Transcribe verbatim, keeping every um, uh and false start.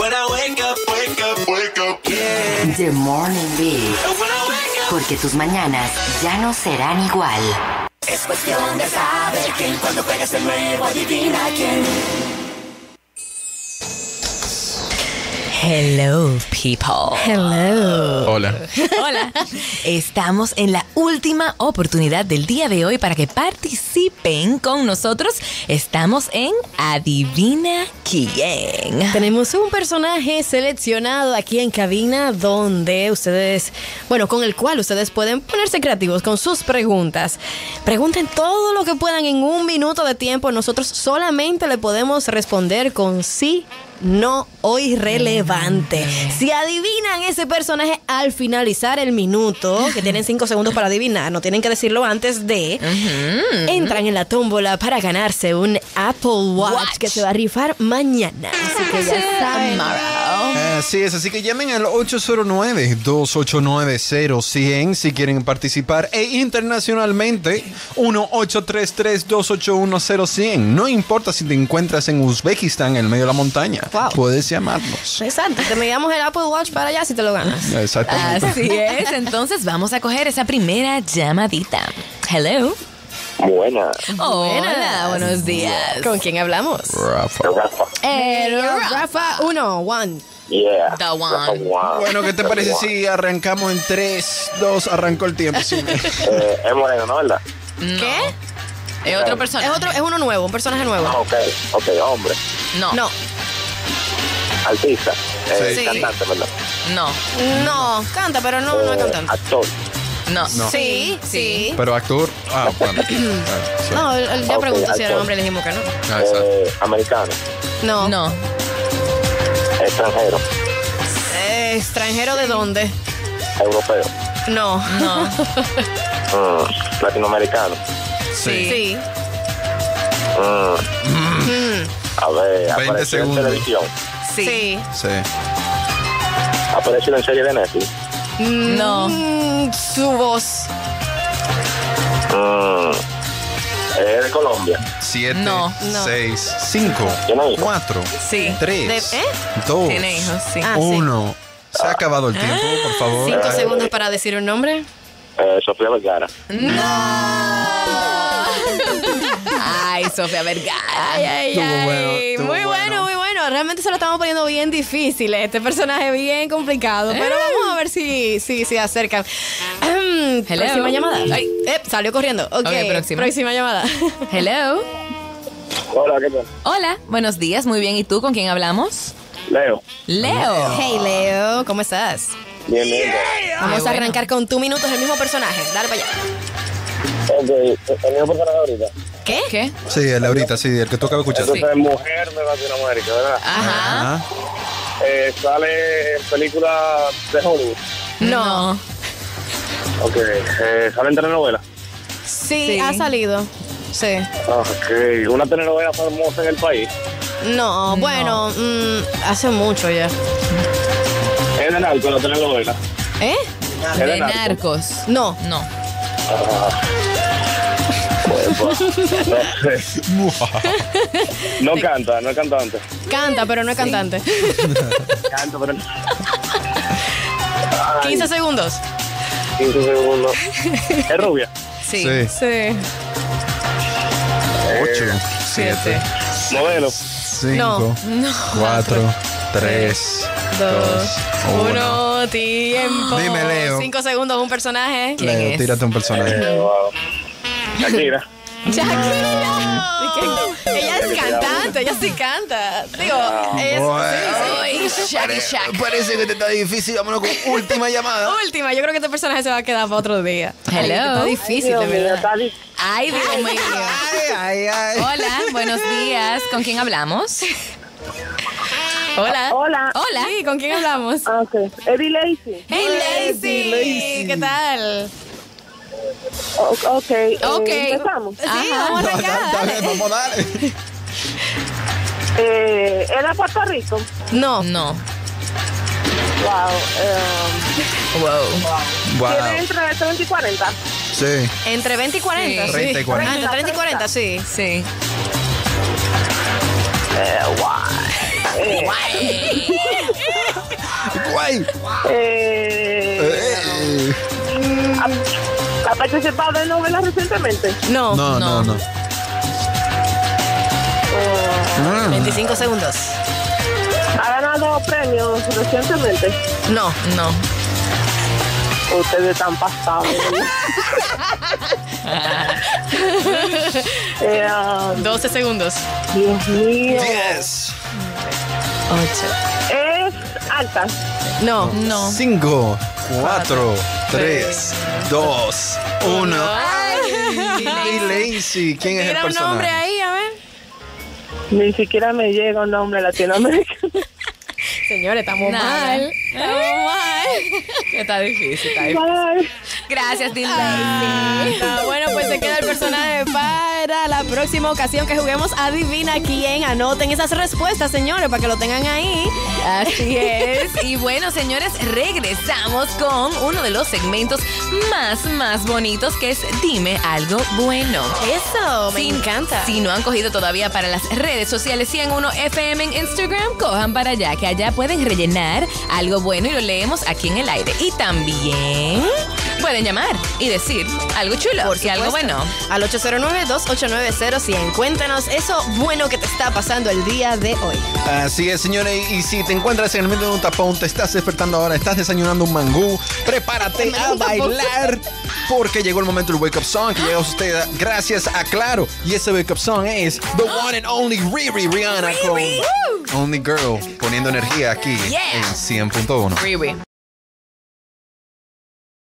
When I wake up, wake up, wake up, yeah. The Morning Beat. When I wake up. Porque tus mañanas ya no serán igual. Es cuestión de saber quién, cuando pegas el nuevo, adivina quién. Hello, people. Hello. Hola. Hola. Estamos en la última oportunidad del día de hoy para que participen con nosotros. Estamos en Adivina quién. Tenemos un personaje seleccionado aquí en cabina donde ustedes, bueno, con el cual ustedes pueden ponerse creativos con sus preguntas. Pregunten todo lo que puedan en un minuto de tiempo. Nosotros solamente le podemos responder con sí, no o irrelevante. Si adivinan ese personaje al finalizar el minuto, que tienen cinco segundos para adivinar, no tienen que decirlo antes de, uh-huh. entran en la tómbola para ganarse un Apple Watch, Watch. que se va a rifar mañana. Así que ya saben. Así es, así que llamen al ocho cero nueve, dos ocho nueve, cero cero cero si quieren participar, e internacionalmente uno ocho tres tres, dos ocho uno, cero cero cero. No importa si te encuentras en Uzbekistán, en el medio de la montaña. Wow. Puedes llamarnos. Exacto, te enviamos el Apple Watch para allá si te lo ganas. Exactamente. Así es, entonces vamos a coger esa primera llamadita. Hello. Buena. Hola, buenos días. ¿Con quién hablamos? Rafa. Rafa. Eh, Rafa, uno, one. Yeah. The one. Bueno, ¿qué te parece si arrancamos en tres, dos, arrancó el tiempo? Sí. eh, es moreno, ¿no, verdad? No. ¿Qué? Es otro personaje. Es otro, es uno nuevo, un personaje nuevo. Ah, ok, ok, hombre. No. No. Artista. Eh, Sí. Cantante, ¿verdad? No. No, canta, pero no, no es Eh, cantante. Actor. No. No. Sí, sí. Pero actor. Ah, bueno. Ah, sí. No, él, él ya Ok, preguntó si era actor. hombre y le dijimos que no. Ah, exacto. Eh, americano. No. No. Extranjero. Eh, ¿Extranjero de dónde? Europeo. No. No. Mm, latinoamericano. Sí. Sí. Mm, Mm. a ver, veinte apareció en segundos. televisión. Sí. Sí. Sí. Apareció en serie de Netflix. No. Mm, su voz. Mm, es de Colombia. Siete, No. No. seis, cinco, ¿Tiene hijos? cuatro, Sí. tres, De- ¿eh? dos, Tiene hijos, sí. Ah, sí. uno. Se ha acabado el tiempo, por favor. Cinco Eh, segundos para decir un nombre. Eh, Sofía Vergara. Ay, Sofía Vergara. Ay, ay, Estuvo ay. bueno, estuvo muy bueno, bueno. muy bueno. Realmente se lo estamos poniendo bien difícil. Este personaje bien complicado. Pero vamos a ver si, si se acercan. Um, Hello. próxima llamada. Ay. Eh, salió corriendo. Ok, Ok, próxima. próxima llamada. Hello. Hola, ¿qué tal? Hola, buenos días, muy bien. ¿Y tú con quién hablamos? Leo. Leo. Hey, Leo, ¿cómo estás? Bien, bien. Vamos Qué a bueno. arrancar con tu minuto, es el mismo personaje. Dale para allá. Ok, el mismo personaje ahorita. ¿Qué? ¿Qué? Sí, el de ahorita, sí, el que tú acabas de escuchar. Entonces, mujer de Latinoamérica, ¿verdad? Ajá. Ajá. Eh, sale en películas de Hollywood. No. Ok, eh, sale en telenovela. Sí, Sí. ha salido. Sí. Ok, una telenovela famosa en el país. No, bueno, mm, hace mucho ya. Es de narco la telenovela. ¿Eh? Es De de narco. narcos. No. No. No canta, no es cantante. Canta, pero no es cantante. Canta, pero no. quince segundos. quince segundos. Es rubia. Sí. Sí. Sí. Ocho, siete, Modelo. cinco, No. cuatro, tres, Dos, uno. uno, tiempo. Dime, Leo. Cinco segundos, un personaje. ¿Quién Leo, es? tírate un personaje. Eh, wow. Shakira. Shakira. Ella es cantante, ella sí canta. Digo, es, Bueno. Ay, Shaggy Shack. Parece que te está difícil. Vámonos con última llamada. última. Yo creo que este personaje se va a quedar para otro día. Hello. Ay, está difícil, de verdad. Ay, Dios mío. Ay, ay, ay. Hola, buenos días. ¿Con quién hablamos? Hola. Hola. Hola. Sí, ¿con quién hablamos? Ah, ok. Eddie Lacy. Hey, Lazy. Lazy. ¿Qué tal? O- ok. eh, Ok. Empezamos. Sí, Ajá. vamos a No, arrancar. está dale. bien, vamos a darle. Eh, ¿Era Puerto Rico? No. No. Wow. eh, Wow. Wow. ¿Tiene entre treinta y cuarenta? Sí. Entre veinte y cuarenta, Sí. sí. treinta y cuarenta. Ah, entre treinta y cuarenta, sí. Sí. Eh, wow. Eh, ¡Ey! Eh, ¡Ey! ¿ha, ha participado en novelas recientemente? No. No, no, no. Eh, veinticinco segundos. ¿Ha ganado premios recientemente? No. No. Ustedes están pasados. eh, um, doce segundos. Dios mío. Yes. ocho. Es alta. No. No. Cinco, cuatro, tres, dos, uno. Y Lazy, ¿quién es el Tira un nombre personaje? ahí, a ver. Ni siquiera me llega un nombre latinoamericano. Señores, estamos Nada. mal. Estamos mal. Está difícil, está difícil. Ay, Gracias, Dean Ah, Lacy. bueno, pues se queda el personaje para la próxima ocasión que juguemos Adivina quién. Anoten esas respuestas, señores, para que lo tengan ahí. Así es. Y bueno, señores, regresamos con uno de los segmentos más, más bonitos, que es Dime Algo Bueno. Eso, me Si- encanta. Si no han cogido todavía para las redes sociales cien uno F M en Instagram, cojan para allá, que allá pueden rellenar algo bueno y lo leemos aquí en el aire. Y también pueden llamar y decir algo chulo Por y algo supuesto. bueno. Al ocho cero nueve, dos ocho nueve, cero cien. Cuéntanos eso bueno que te está pasando el día de hoy. Así es, señores, y si te encuentras en el medio de un tapón, te estás despertando ahora, estás desayunando un mangú, prepárate a bailar, porque llegó el momento del Wake Up Song, que llega a usted gracias a Claro, y ese Wake Up Song es The One and Only Riri Rihanna con Only Girl, poniendo energía aquí Yeah. en cien punto uno. Riri.